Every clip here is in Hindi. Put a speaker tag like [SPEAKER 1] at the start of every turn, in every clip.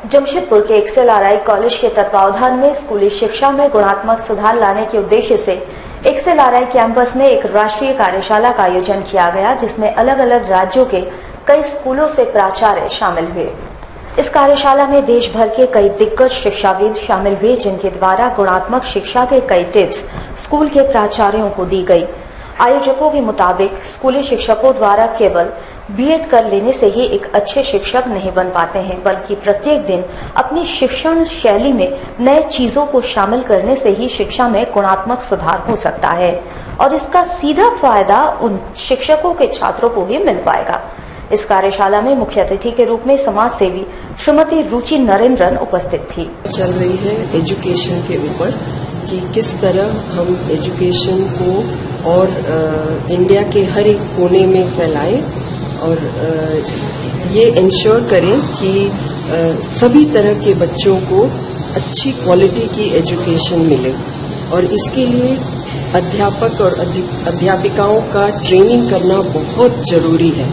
[SPEAKER 1] जमशेदपुर के XLRI कॉलेज के तत्वावधान में स्कूली शिक्षा में गुणात्मक सुधार लाने के उद्देश्य से XLRI कैंपस में एक राष्ट्रीय कार्यशाला का आयोजन किया गया, जिसमें अलग अलग राज्यों के कई स्कूलों से प्राचार्य शामिल हुए। इस कार्यशाला में देश भर के कई दिग्गज शिक्षाविद शामिल हुए, जिनके द्वारा गुणात्मक शिक्षा के कई टिप्स स्कूल के प्राचार्यों को दी गई। आयोजकों के मुताबिक स्कूली शिक्षकों द्वारा केवल B.Ed कर लेने से ही एक अच्छे शिक्षक नहीं बन पाते हैं, बल्कि प्रत्येक दिन अपनी शिक्षण शैली में नए चीजों को शामिल करने से ही शिक्षा में गुणात्मक सुधार हो सकता है और इसका सीधा फायदा उन शिक्षकों के छात्रों को ही मिल पाएगा। इस कार्यशाला में मुख्य अतिथि के रूप में समाज सेवी श्रीमती रुचि नरेंद्रन उपस्थित थी।
[SPEAKER 2] चल रही है एजुकेशन के ऊपर कि किस तरह हम एजुकेशन को और इंडिया के हर एक कोने में फैलाएं और ये इंश्योर करें कि सभी तरह के बच्चों को अच्छी क्वालिटी की एजुकेशन मिले और इसके लिए अध्यापक और अध्यापिकाओं का ट्रेनिंग करना बहुत जरूरी है।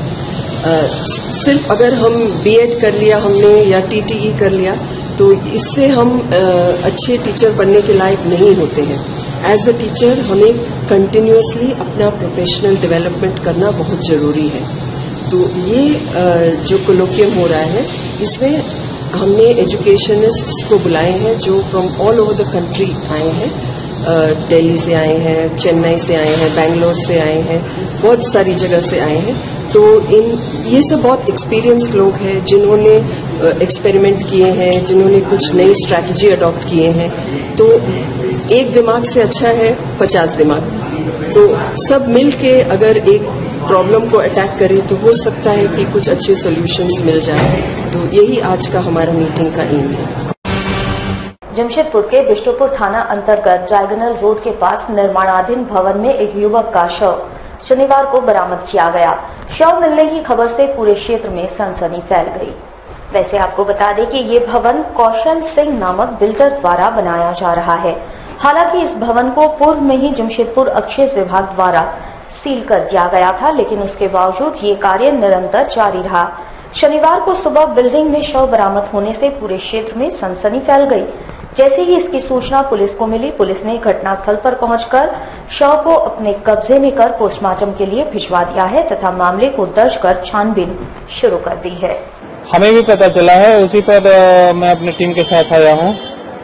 [SPEAKER 2] सिर्फ अगर हम B.Ed कर लिया हमने या TTE कर लिया तो इससे हम अच्छे टीचर बनने के लायक नहीं होते हैं। एज अ टीचर हमें कंटिन्यूअसली अपना प्रोफेशनल डेवलपमेंट करना बहुत ज़रूरी है। तो ये जो कोलोकियम हो रहा है इसमें हमने एजुकेशनिस्ट्स को बुलाए हैं जो from all over the country आए हैं। दिल्ली से आए हैं, चेन्नई से आए हैं, बेंगलोर से आए हैं, बहुत सारी जगह से आए हैं। तो ये सब बहुत एक्सपीरियंस्ड लोग हैं जिन्होंने एक्सपेरिमेंट किए हैं, जिन्होंने कुछ नई स्ट्रैटेजी अडॉप्ट किए हैं। तो एक दिमाग से अच्छा है 50 दिमाग। तो सब मिल के अगर एक प्रॉब्लम को अटैक करें तो हो सकता है कि कुछ अच्छे सॉल्यूशंस मिल जाए। तो यही आज का हमारा मीटिंग का एम है।
[SPEAKER 1] जमशेदपुर के बिष्टुपुर थाना अंतर्गत डायगोनल रोड के पास निर्माणाधीन भवन में एक युवक का शव शनिवार को बरामद किया गया। शव मिलने की खबर से पूरे क्षेत्र में सनसनी फैल गई। वैसे आपको बता दें कि ये भवन कौशल सिंह नामक बिल्डर द्वारा बनाया जा रहा है। हालांकि इस भवन को पूर्व में ही जमशेदपुर अक्षेस विभाग द्वारा सील कर दिया गया था, लेकिन उसके बावजूद ये कार्य निरंतर जारी रहा। शनिवार को सुबह बिल्डिंग में शव बरामद होने से पूरे क्षेत्र में सनसनी फैल गई। जैसे ही इसकी सूचना पुलिस को मिली, पुलिस ने घटनास्थल पर पहुंचकर शव को अपने कब्जे में कर पोस्टमार्टम के लिए भिजवा दिया है तथा मामले को दर्ज कर छानबीन शुरू कर दी है।
[SPEAKER 3] हमें भी पता चला है, उसी पर मैं अपनी टीम के साथ आया हूँ।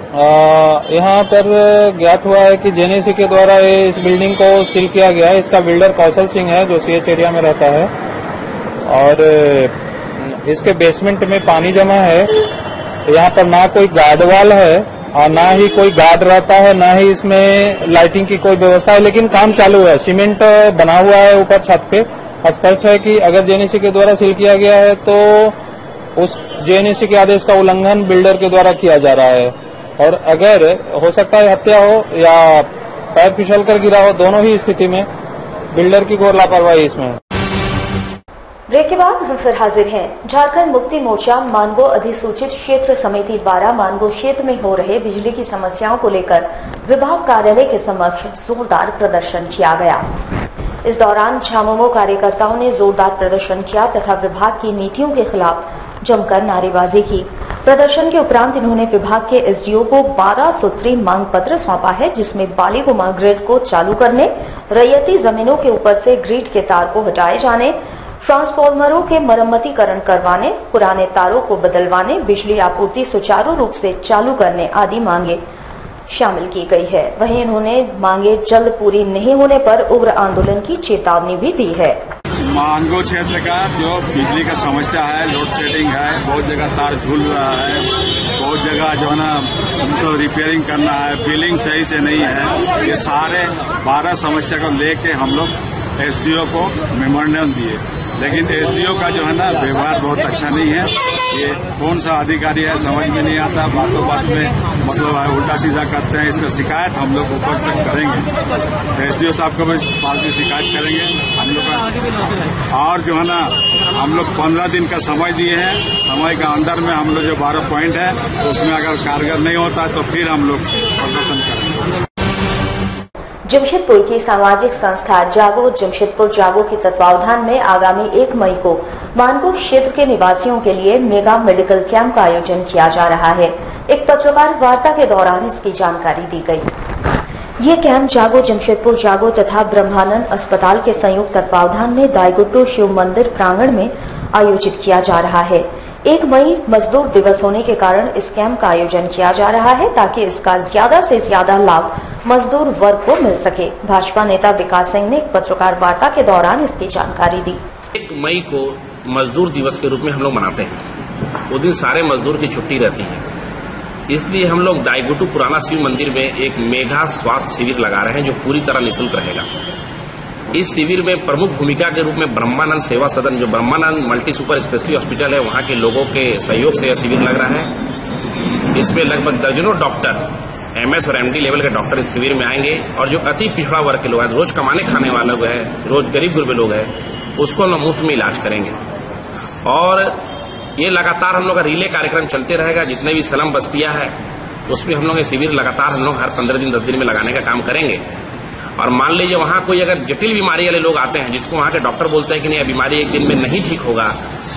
[SPEAKER 3] यहाँ पर ज्ञात हुआ है कि JNC के द्वारा इस बिल्डिंग को सील किया गया है। इसका बिल्डर कौशल सिंह है जो CH एरिया में रहता है और इसके बेसमेंट में पानी जमा है। यहाँ पर ना कोई गार्ड वाल है और ना ही कोई गार्ड रहता है, ना ही इसमें लाइटिंग की कोई व्यवस्था है, लेकिन काम चालू है। सीमेंट बना हुआ है ऊपर छत पे। स्पष्ट है कि अगर JNC के द्वारा सील किया गया है तो उस JNC के आदेश का उल्लंघन बिल्डर के द्वारा किया जा रहा है और अगर हो सकता है हत्या हो या पैर फिसल कर गिरा हो, दोनों ही स्थिति में बिल्डर की घोर लापरवाही इसमें।
[SPEAKER 1] ब्रेक के बाद हम फिर हाजिर हैं। झारखंड मुक्ति मोर्चा मानगो अधिसूचित क्षेत्र समिति द्वारा मानगो क्षेत्र में हो रहे बिजली की समस्याओं को लेकर विभाग कार्यालय के समक्ष जोरदार प्रदर्शन किया गया। इस दौरान झामुमो कार्यकर्ताओं ने जोरदार प्रदर्शन किया तथा विभाग की नीतियों के खिलाफ जमकर नारेबाजी की। प्रदर्शन के उपरांत इन्होंने विभाग के SDO को 12 सूत्री मांग पत्र सौंपा है, जिसमें बालीगुमा ग्रिड को चालू करने, रैयती जमीनों के ऊपर से ग्रिड के तार को हटाए जाने, ट्रांसफार्मरों के मरम्मतीकरण करवाने, पुराने तारों को बदलवाने, बिजली आपूर्ति सुचारू रूप से चालू करने आदि मांगे शामिल की गई है। वहीं इन्होंने मांगे जल्द पूरी नहीं होने पर उग्र आंदोलन की चेतावनी भी दी है।
[SPEAKER 4] मानगो क्षेत्र का जो बिजली का समस्या है, लोड शेडिंग है, बहुत जगह तार झूल रहा है, बहुत जगह जो है ना तो रिपेयरिंग करना है, बिलिंग सही से नहीं है। ये सारे 12 समस्या को लेके हम लोग SDO को मेमोरेंडम दिए, लेकिन SDO का जो है ना व्यवहार बहुत अच्छा नहीं है। ये कौन सा अधिकारी है समझ में नहीं आता, बातों बात में मतलब उल्टा सीधा करते हैं। इसका शिकायत हम लोग ऊपर तक करेंगे, SDO साहब को भी पास में शिकायत करेंगे हम लोग का। और जो है ना हम लोग 15 दिन का समय दिए हैं, समय का अंदर में हम लोग जो 12 पॉइंट है तो उसमें अगर कारगर नहीं होता तो फिर हम लोग प्रदर्शन करेंगे।
[SPEAKER 1] जमशेदपुर की सामाजिक संस्था जागो जमशेदपुर जागो के तत्वावधान में आगामी 1 मई को मानपुर क्षेत्र के निवासियों के लिए मेगा मेडिकल कैंप का आयोजन किया जा रहा है। एक पत्रकार वार्ता के दौरान इसकी जानकारी दी गई। ये कैंप जागो जमशेदपुर जागो तथा ब्रह्मानंद अस्पताल के संयुक्त तत्वावधान में दाईगुट्टू शिव मंदिर प्रांगण में आयोजित किया जा रहा है। 1 मई मजदूर दिवस होने के कारण इस कैंप का आयोजन किया जा रहा है ताकि इसका ज्यादा से ज्यादा लाभ मजदूर वर्ग को मिल सके। भाजपा नेता विकास सिंह ने एक पत्रकार वार्ता के दौरान इसकी जानकारी दी।
[SPEAKER 5] 1 मई को मजदूर दिवस के रूप में हम लोग मनाते हैं। उस दिन सारे मजदूर की छुट्टी रहती है, इसलिए हम लोग दाईगुट्टू पुराना शिव मंदिर में एक मेगा स्वास्थ्य शिविर लगा रहे हैं जो पूरी तरह निःशुल्क रहेगा। इस शिविर में प्रमुख भूमिका के रूप में ब्रह्मानंद सेवा सदन, जो Brahmanand multi super speciality hospital है, वहां के लोगों के सहयोग से यह शिविर लग रहा है। इसमें लगभग दर्जनों डॉक्टर, MS और MD लेवल के डॉक्टर इस शिविर में आएंगे और जो अति पिछड़ा वर्ग के लोग हैं, रोज कमाने खाने वाले लोग हैं, रोज गरीब गुरबे लोग हैं, उसको हम मुफ्त में इलाज करेंगे। और ये लगातार हम लोग का रिले कार्यक्रम चलते रहेगा। जितने भी स्लम बस्तियां हैं उसमें हम लोग ये शिविर लगातार हम लोग हर 15 दिन 10 दिन में लगाने का काम करेंगे। और मान लीजिए वहां कोई अगर जटिल बीमारी वाले लोग आते हैं जिसको वहां के डॉक्टर बोलते हैं कि नहीं, बीमारी 1 दिन में नहीं ठीक होगा,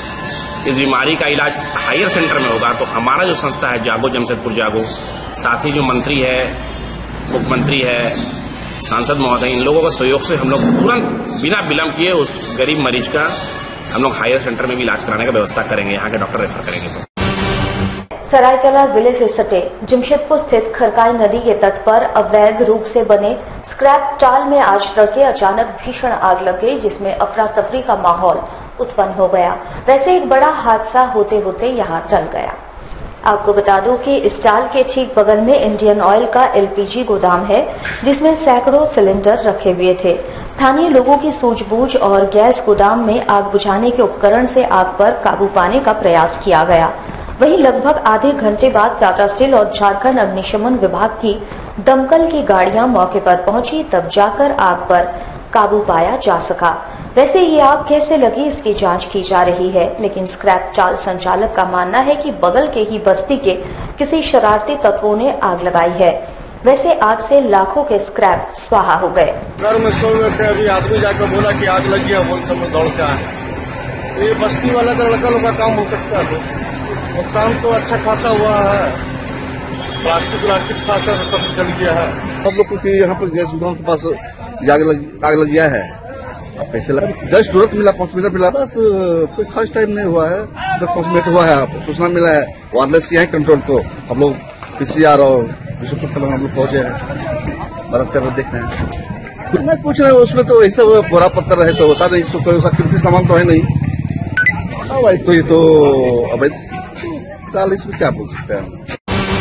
[SPEAKER 5] इस बीमारी का इलाज हायर सेंटर में होगा, तो हमारा जो संस्था है जागो जमशेदपुर जागो, साथ ही जो मंत्री है, मुख्यमंत्री है, सांसद महोदय, इन लोगों के सहयोग से हम लोग तुरंत बिना विलंब किए उस गरीब मरीज का हम लोग हायर सेंटर में भी इलाज कराने का व्यवस्था करेंगे, यहाँ के डॉक्टर रेफर करेंगे। तो
[SPEAKER 1] सरायकेला जिले से सटे जमशेदपुर स्थित खरकाई नदी के तट पर अवैध रूप से बने स्क्रैप टाल में आज तड़के अचानक भीषण आग लग गई, जिसमें अफरा तफरी का माहौल उत्पन्न हो गया। वैसे एक बड़ा हादसा होते होते यहाँ टल गया। आपको बता दूं कि इस टाल के ठीक बगल में इंडियन ऑयल का LPG गोदाम है, जिसमें सैकड़ों सिलेंडर रखे हुए थे। स्थानीय लोगों की सूझबूझ और गैस गोदाम में आग बुझाने के उपकरण से आग पर काबू पाने का प्रयास किया गया। वहीं लगभग आधे घंटे बाद टाटा स्टील और झारखंड अग्निशमन विभाग की दमकल की गाड़ियां मौके पर पहुंची, तब जाकर आग पर काबू पाया जा सका। वैसे ये आग कैसे लगी इसकी जांच की जा रही है, लेकिन स्क्रैप टाल संचालक का मानना है कि बगल के ही बस्ती के किसी शरारती तत्वों ने आग लगाई है। वैसे आग से लाखों के स्क्रैप स्वाहा हो गए।
[SPEAKER 6] घर में सो रहे थे, अभी आदमी जाकर बोला कि आग लग गया, बोलकर मैं दौड़ के आया। ये बस्ती वाला का लड़का लोग का काम हो सकता है। नुकसान तो अच्छा खासा हुआ है, प्लास्टिक खासा सब जल गया है।
[SPEAKER 7] सब लोग क्योंकि यहाँ पर गैस गोदाम के पास आग लग गया है। कैसे लगा? जस्ट तुरंत मिला, 5 मिनट मिला, बस कोई खास टाइम नहीं हुआ है, 10-5 मिनट हुआ है। सूचना मिला है, वायरलेस किया है कंट्रोल को, हम लोग PCR और विश्व हम लोग पहुंचे हैं, मदद कर रहे देख रहे हैं। मैं पूछ रहा हूँ उसमें तो ऐसा बोरा पत्थर रहे तो होता नहीं, इसको कोई कीमती सामान तो है नहीं। भाई तो ये तो अब चाल इसमें क्या बोल सकते हैं।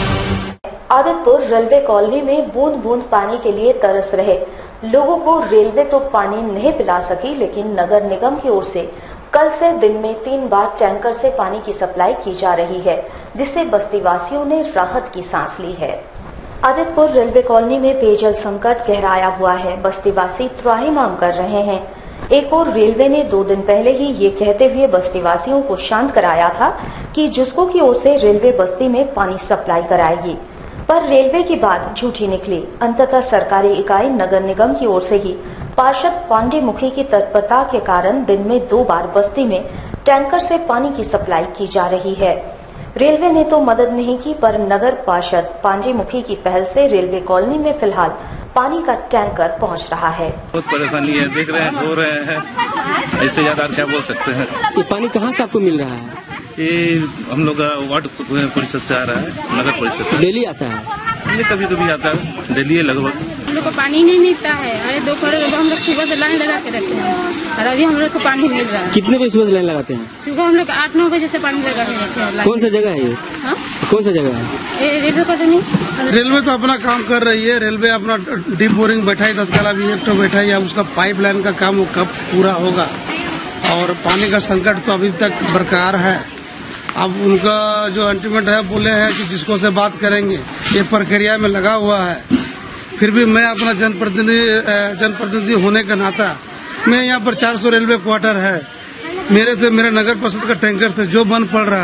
[SPEAKER 1] आदितपुर रेलवे कॉलोनी में बूंद बूंद पानी के लिए तरस रहे लोगों को रेलवे तो पानी नहीं पिला सकी, लेकिन नगर निगम की ओर से कल से दिन में 3 बार टैंकर से पानी की सप्लाई की जा रही है, जिससे बस्तीवासियों ने राहत की सांस ली है। आदितपुर रेलवे कॉलोनी में पेयजल संकट गहराया हुआ है। बस्तीवासी त्राहिमाम कर रहे हैं। एक और रेलवे ने 2 दिन पहले ही ये कहते हुए बस्तीवासियों को शांत कराया था कि जुस्को की ओर से रेलवे बस्ती में पानी सप्लाई कराएगी, पर रेलवे की बात झूठी निकली। अंततः सरकारी इकाई नगर निगम की ओर से ही पार्षद पांडे मुखी की तत्परता के कारण दिन में 2 बार बस्ती में टैंकर से पानी की सप्लाई की जा रही है। रेलवे ने तो मदद नहीं की, पर नगर पार्षद पांडे मुखी की पहल से रेलवे कॉलोनी में फिलहाल पानी का टैंकर पहुंच रहा है।
[SPEAKER 8] बहुत परेशानी है, देख रहे हैं, रो रहे हैं, ऐसे ज्यादा क्या बोल सकते हैं।
[SPEAKER 9] ये पानी कहाँ से आपको मिल रहा है?
[SPEAKER 8] ये हम लोग वार्ड परिषद से आ रहा है, नगर परिषद से।
[SPEAKER 9] डेली आता है?
[SPEAKER 8] ये कभी कभी आता है, डेली लगभग।
[SPEAKER 10] हम लोग को पानी नहीं मिलता है। अरे दोपहर हम लोग सुबह से लाइन लगा के रखते हैं और अभी हम लोग को पानी मिल रहा है।
[SPEAKER 9] कितने बजे सुबह से लाइन लगाते हैं?
[SPEAKER 10] सुबह हम लोग 8-9 बजे से पानी लगा के रखते हैं।
[SPEAKER 9] कौन सा जगह है ये?
[SPEAKER 10] हाँ?
[SPEAKER 9] कौन सा जगह है?
[SPEAKER 10] Railway colony.
[SPEAKER 6] रेलवे तो अपना काम कर रही है, रेलवे अपना डीप बोरिंग बैठाई, तत्काला भी एक तो बैठाई है, उसका पाइपलाइन का काम वो कब पूरा होगा। और पानी का संकट तो अभी तक बरकरार है। अब उनका जो अल्टीमेट है, बोले हैं कि जिसको से बात करेंगे, ये प्रक्रिया में लगा हुआ है। फिर भी मैं अपना जनप्रतिनिधि होने का नाता, मैं यहाँ पर 400 रेलवे क्वार्टर है, मेरे नगर परिषद का टैंकर से जो बंद पड़ रहा है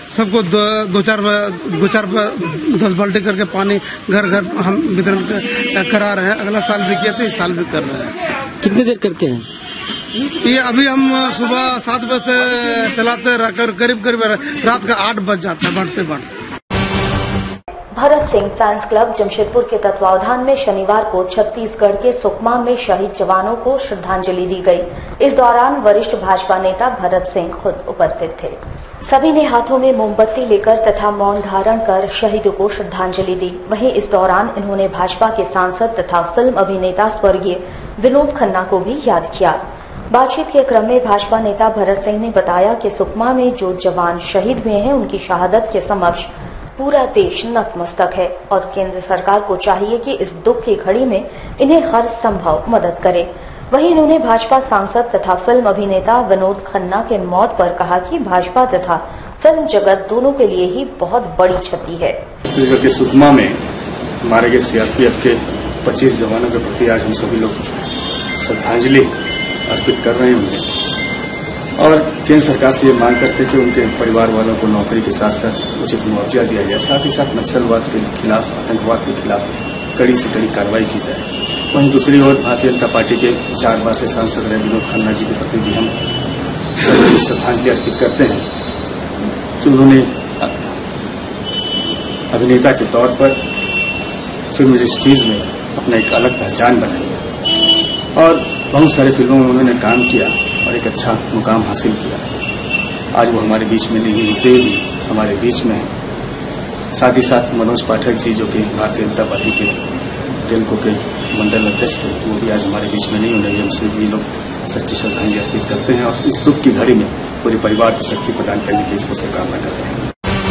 [SPEAKER 6] सबको दो चार 10 बाल्टी करके पानी घर घर हम वितरण करा रहे हैं। अगला साल भी किए थे, इस साल भी कर रहे हैं।
[SPEAKER 9] कितनी देर करते हैं
[SPEAKER 6] ये? अभी हम सुबह 7 बजे से चलाते करीब रात का 8 बज जाता है बढ़ते।
[SPEAKER 1] भरत सिंह फैंस क्लब जमशेदपुर के तत्वावधान में शनिवार को छत्तीसगढ़ के सुकमा में शहीद जवानों को श्रद्धांजलि दी गई। इस दौरान वरिष्ठ भाजपा नेता भरत सिंह खुद उपस्थित थे। सभी ने हाथों में मोमबत्ती लेकर तथा मौन धारण कर शहीदों को श्रद्धांजलि दी। वहीं इस दौरान इन्होंने भाजपा के सांसद तथा फिल्म अभिनेता स्वर्गीय विनोद खन्ना को भी याद किया। बातचीत के क्रम में भाजपा नेता भरत सिंह ने बताया कि सुकमा में जो जवान शहीद हुए हैं उनकी शहादत के समक्ष पूरा देश नतमस्तक है और केंद्र सरकार को चाहिए कि इस दुख की घड़ी में इन्हें हर संभव मदद करे। वहीं इन्होंने भाजपा सांसद तथा फिल्म अभिनेता विनोद खन्ना के मौत पर कहा कि भाजपा तथा फिल्म जगत दोनों के लिए ही बहुत बड़ी क्षति है।
[SPEAKER 11] छत्तीसगढ़ के सुकमा में मारे गए सीआरपीएफ के 25 जवानों के प्रति आज हम सभी लोग श्रद्धांजलि अर्पित कर रहे हैं उन्हें, और केंद्र सरकार से ये मांग करते कि उनके परिवार वालों को नौकरी के साथ साथ उचित मुआवजा दिया जाए। साथ ही साथ नक्सलवाद के खिलाफ, आतंकवाद के खिलाफ कड़ी से कड़ी कार्रवाई की जाए। वहीं दूसरी ओर भारतीय जनता पार्टी के 4 बार से सांसद रहे विनोद खन्ना जी के प्रति भी हम श्रद्धांजलि अर्पित करते हैं कि उन्होंने अभिनेता के तौर पर फिल्म इंडस्ट्रीज में अपना एक अलग पहचान बनाई और बहुत सारी फिल्मों में उन्होंने काम किया और एक अच्छा मुकाम हासिल किया। आज वो हमारे बीच में नहीं होते भी हमारे बीच में है। साथ ही साथ मनोज पाठक जी जो कि भारतीय जनता पार्टी के रेलको के मंडल अध्यक्ष थे, वो भी आज हमारे बीच में नहीं होने, हमसे भी लोग सच्ची श्रद्धांजलि अर्पित करते हैं और इस दुख की घड़ी में पूरे परिवार को शक्ति प्रदान करने की ईश्वर से कामना करते हैं।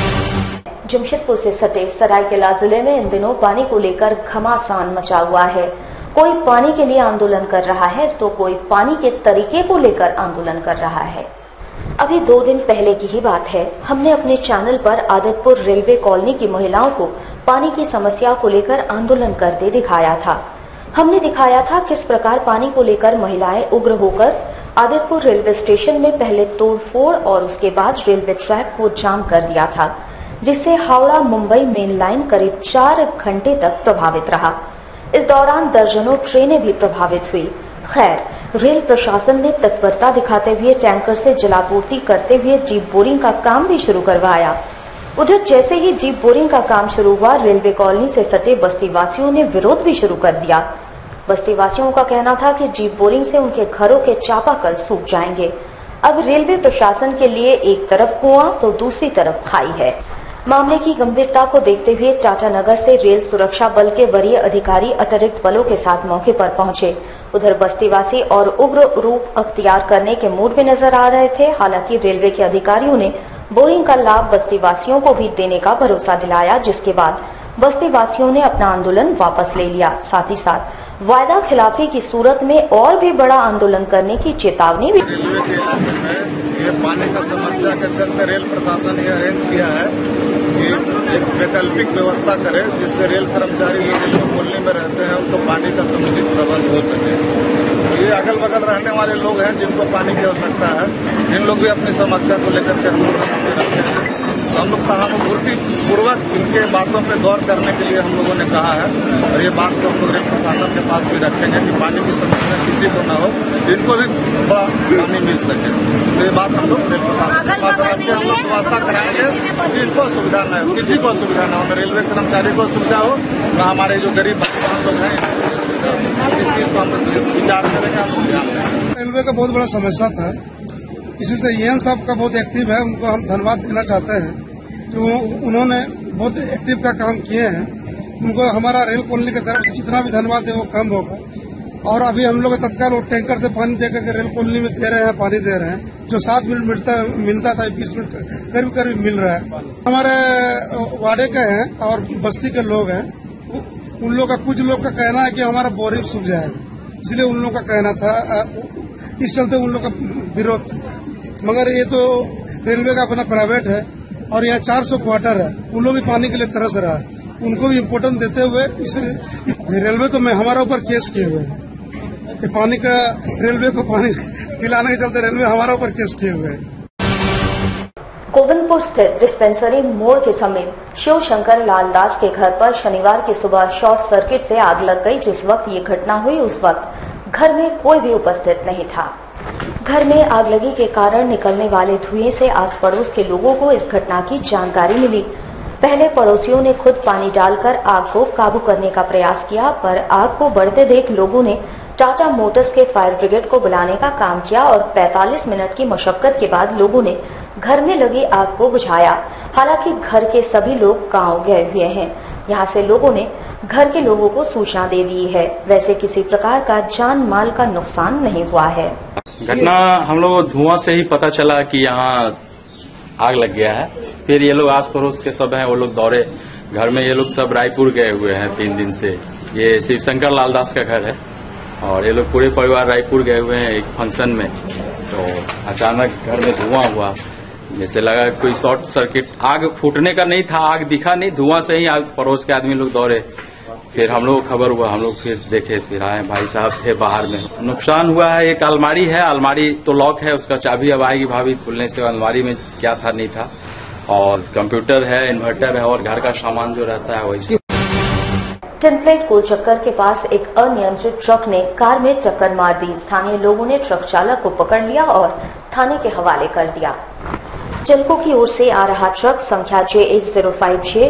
[SPEAKER 1] जमशेदपुर से सटे सरायकेला जिले में इन दिनों पानी को लेकर घमासान मचा हुआ है। कोई पानी के लिए आंदोलन कर रहा है तो कोई पानी के तरीके को लेकर आंदोलन कर रहा है। अभी 2 दिन पहले की ही बात है, हमने अपने चैनल पर आदितपुर रेलवे कॉलोनी की महिलाओं को पानी की समस्या को लेकर आंदोलन करते दिखाया था। हमने दिखाया था किस प्रकार पानी को लेकर महिलाएं उग्र होकर आदितपुर रेलवे स्टेशन में पहले तोड़फोड़ और उसके बाद रेलवे ट्रैक को जाम कर दिया था, जिससे हावड़ा मुंबई मेन लाइन करीब 4 घंटे तक प्रभावित रहा। इस दौरान दर्जनों ट्रेनें भी प्रभावित हुई। खैर, रेल प्रशासन ने तत्परता दिखाते हुए टैंकर से जलापूर्ति करते हुए डीप बोरिंग का काम भी शुरू करवाया। उधर जैसे ही डीप बोरिंग का काम शुरू हुआ, रेलवे कॉलोनी से सटे बस्ती वासियों ने विरोध भी शुरू कर दिया। बस्ती वासियों का कहना था कि डीप बोरिंग से उनके घरों के चापाकल सूख जाएंगे। अब रेलवे प्रशासन के लिए एक तरफ कुआं तो दूसरी तरफ खाई है। मामले की गंभीरता को देखते हुए टाटानगर से रेल सुरक्षा बल के वरीय अधिकारी अतिरिक्त बलों के साथ मौके पर पहुंचे। उधर बस्तीवासी और उग्र रूप अख्तियार करने के मूड में नजर आ रहे थे। हालांकि रेलवे के अधिकारियों ने बोरिंग का लाभ बस्तीवासियों को भी देने का भरोसा दिलाया, जिसके बाद बस्तीवासियों ने अपना आंदोलन वापस ले लिया। साथ ही साथ वायदा खिलाफी की सूरत में और भी बड़ा आंदोलन करने की चेतावनी भी।
[SPEAKER 12] रेलवे के इलाके में ये पानी का समस्या के चलते रेल प्रशासन ये अरेंज किया है कि एक वैकल्पिक व्यवस्था करे जिससे रेल कर्मचारी जो रेलवे कॉलोनी में रहते हैं उनको पानी का समुचित प्रबंध हो सके। तो ये अगल बगल रहने वाले लोग हैं जिनको पानी की आवश्यकता है, इन लोग भी अपनी समस्या को लेकर के हम लोग रखते हैं। तो हम लोग सहानुभूति पूर्वक इनके बातों पे गौर करने के लिए हम लोगों ने कहा है और ये बात को हम लोग रेल प्रशासन के पास भी रखेंगे कि पानी की समस्या किसी को न हो, इनको भी थोड़ा पानी मिल सके। तो ये बात हम लोग रेल प्रशासन के पास रख के हम लोग व्यवस्था कराएंगे, किसी को सुविधा न हो, किसी को सुविधा न हो, न रेलवे कर्मचारी को सुविधा हो, न हमारे जो गरीब हम लोग हैं इस चीज को हम लोग विचार करेंगे, हम लोग ध्यान देंगे।
[SPEAKER 6] रेलवे का बहुत बड़ा समस्या था, इसी से एएन साहब का बहुत एक्टिव है, उनको हम धन्यवाद देना चाहते हैं कि उन्होंने बहुत एक्टिव का काम किए हैं। उनको हमारा रेल कॉलोनी की तरफ जितना भी धन्यवाद दे वो कम होगा। और अभी हम लोग तत्काल वो टैंकर से पानी देकर के रेल कॉलोनी में दे रहे हैं, पानी दे रहे हैं। जो 7 मिनट मिलता था 20 मिनट करीब करीब मिल रहा है। हमारे वाड़े के हैं और बस्ती के लोग हैं, उन लोग का कुछ लोग का कहना है कि हमारा बोरिंग सूख जाएगा, इसलिए उन लोग का कहना था, इस चलते उन लोग का विरोध था। मगर ये तो रेलवे का अपना प्राइवेट है और यहाँ 400 क्वार्टर है, उन लोग भी पानी के लिए तरस रहा है, उनको भी इम्पोर्टेंस देते हुए इसलिए रेलवे तो हमारा ऊपर केस किए हुए हैं कि पानी का रेलवे को पानी दिलाने के चलते रेलवे हमारा ऊपर केस किए हुए हैं।
[SPEAKER 1] गोविंदपुर स्थित डिस्पेंसरी मोड़ के समीप शिव शंकर लालदास के घर पर शनिवार की सुबह शॉर्ट सर्किट से आग लग गई। जिस वक्त ये घटना हुई उस वक्त घर में कोई भी उपस्थित नहीं था। घर में आग लगी के कारण निकलने वाले धुएं से आस पड़ोस के लोगों को इस घटना की जानकारी मिली। पहले पड़ोसियों ने खुद पानी डालकर आग को काबू करने का प्रयास किया, पर आग को बढ़ते देख लोगों ने टाटा मोटर्स के फायर ब्रिगेड को बुलाने का काम किया और 45 मिनट की मशक्कत के बाद लोगों ने घर में लगी आग को बुझाया। हालांकि घर के सभी लोग गांव गए हुए हैं। यहां से लोगों ने घर के लोगों को सूचना दे दी है। वैसे किसी प्रकार का जान माल का नुकसान नहीं हुआ है।
[SPEAKER 13] घटना हम लोग धुआं से ही पता चला कि यहाँ आग लग गया है। फिर ये लोग आस पड़ोस के सब हैं, वो लोग दौड़े घर में। ये लोग सब रायपुर गए हुए हैं 3 दिन से। ये शिव शंकर लालदास का घर है और ये लोग पूरे परिवार रायपुर गए हुए हैं एक फंक्शन में। तो अचानक घर में धुआं हुआ, जैसे लगा कोई शॉर्ट सर्किट। आग फूटने का नहीं था, आग दिखा नहीं, धुआं से ही आग। पड़ोस के आदमी लोग दौड़े, फिर हम लोग खबर हुआ, हम लोग फिर देखे, फिर आए। भाई साहब थे बाहर में। नुकसान हुआ है, एक अलमारी है, अलमारी तो लॉक है, उसका चाबी अब आएगी भाभी खुलने से। अलमारी में क्या था नहीं था, और कंप्यूटर है, इन्वर्टर है और घर का सामान जो रहता है वही।
[SPEAKER 1] टिनप्लेट गोल चक्कर के पास एक अनियंत्रित ट्रक ने कार में टक्कर मार दी। स्थानीय लोगों ने ट्रक चालक को पकड़ लिया और थाने के हवाले कर दिया। जलको की ओर से आ रहा ट्रक संख्या JH056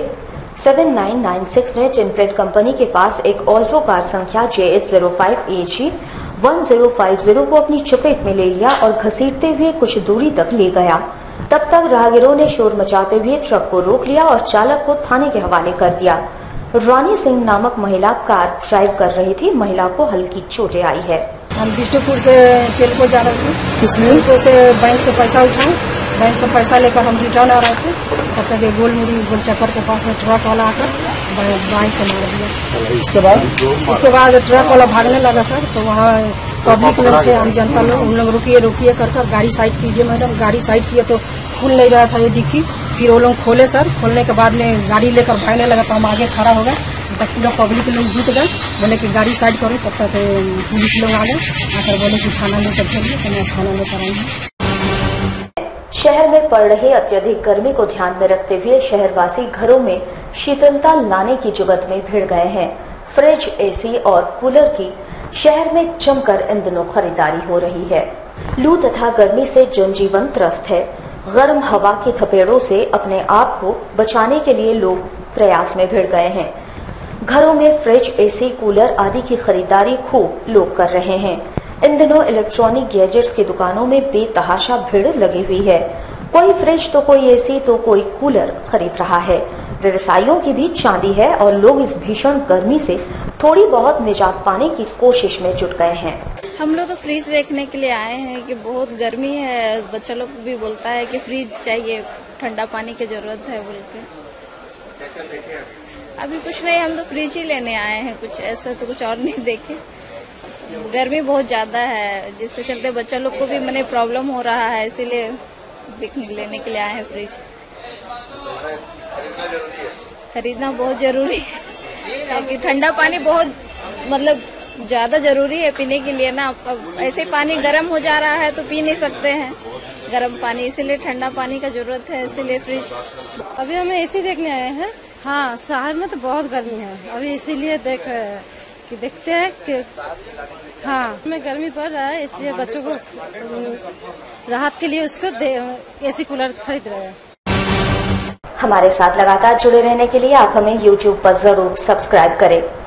[SPEAKER 1] 7996 ने टिनप्लेट कंपनी के पास एक ऑल्टो कार संख्या JH05AG 1050 को अपनी चपेट में ले लिया और घसीटते हुए कुछ दूरी तक ले गया। तब तक राहगीरों ने शोर मचाते हुए ट्रक को रोक लिया और चालक को थाने के हवाले कर दिया। रानी सिंह नामक महिला कार ड्राइव कर रही थी। महिला को हल्की चोटें आई है।
[SPEAKER 14] हम बिष्णुपुर से तेल को जा रहे थे, बिष्णुपुर से बैंक से पैसा उठाए, बैंक से पैसा लेकर हम रिटर्न आ रहे थे। तब तक गोलमुड़ी गोल चक्कर के पास में ट्रक वाला आकर बाएं से मार दिया। इसके बाद ट्रक वाला भागने लगा सर। तो वहाँ पब्लिक लोग थे, आम जनता लोग, उन लोग रुकिए कर गाड़ी साइड कीजिए मैडम। गाड़ी साइड किए तो खुल नहीं रहा था ये डिक्की। फिर वो लोग खोले सर। खोलने के बाद में गाड़ी लेकर भागने लगा तो हम आगे खड़ा हो गए। तब पूरा पब्लिक लोग जुट गए, बोले कि गाड़ी साइड करो। तब तक पुलिस लोग आ गए, आकर बोले कि थाना लेकर चलिए। तो मैं थाना लेकर आई हूँ।
[SPEAKER 1] शहर में पड़ रही अत्यधिक गर्मी को ध्यान में रखते हुए शहरवासी घरों में शीतलता लाने की जुगत में भिड़ गए हैं। फ्रिज, एसी और कूलर की शहर में जमकर इन दिनों खरीदारी हो रही है। लू तथा गर्मी से जनजीवन त्रस्त है। गर्म हवा की थपेड़ों से अपने आप को बचाने के लिए लोग प्रयास में भिड़ गए हैं। घरों में फ्रिज, एसी, कूलर आदि की खरीदारी खूब लोग कर रहे हैं। इन दिनों इलेक्ट्रॉनिक गैजेट्स की दुकानों में बेतहाशा भीड़ लगी हुई है। कोई फ्रिज तो कोई एसी तो कोई कूलर खरीद रहा है। व्यवसायियों की भी चांदी है और लोग इस भीषण गर्मी से थोड़ी बहुत निजात पाने की कोशिश में जुट गए हैं।
[SPEAKER 10] हम लोग तो फ्रिज देखने के लिए आए हैं कि बहुत गर्मी है। बच्चा लोग भी बोलता है कि फ्रिज चाहिए, ठंडा पानी की जरूरत है बोल के। अभी कुछ नहीं, हम तो फ्रिज ही लेने आए हैं, कुछ ऐसा तो कुछ और नहीं देखे। गर्मी बहुत ज्यादा है, जिसके चलते बच्चा लोग को भी मैंने प्रॉब्लम हो रहा है, इसीलिए लेने के लिए आए हैं फ्रिज। खरीदना बहुत जरूरी है क्योंकि ठंडा पानी बहुत मतलब ज्यादा जरूरी है पीने के लिए ना। ऐसे पानी गर्म हो जा रहा है तो पी नहीं सकते हैं गर्म पानी, इसीलिए ठंडा पानी का जरूरत है, इसीलिए फ्रिज।
[SPEAKER 15] अभी हमें एसी देखने आए हैं। हाँ, शहर में तो बहुत गर्मी है अभी, इसीलिए देखते हैं कि हाँ हमें गर्मी पड़ रहा है, इसलिए बच्चों को राहत के लिए उसको एसी कूलर खरीद रहे हैं।
[SPEAKER 1] हमारे साथ लगातार जुड़े रहने के लिए आप हमें YouTube पर जरूर सब्सक्राइब करें।